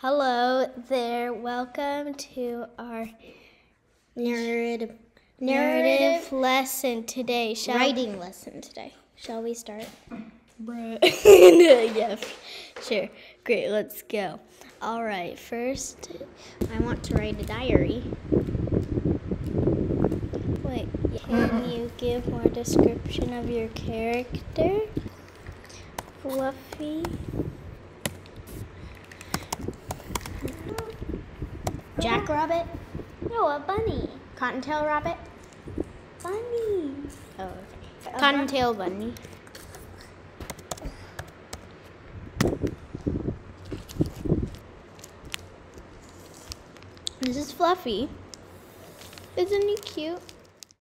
Hello there. Welcome to our narrative lesson today. Writing lesson today. Shall we start? Yeah, sure. Great, let's go. All right, first, I want to write a diary. Wait, can you give more description of your character? Fluffy. Jackrabbit? No, a bunny. Cottontail rabbit? Bunny. Oh, okay. Cottontail bunny. This is Fluffy. Isn't he cute?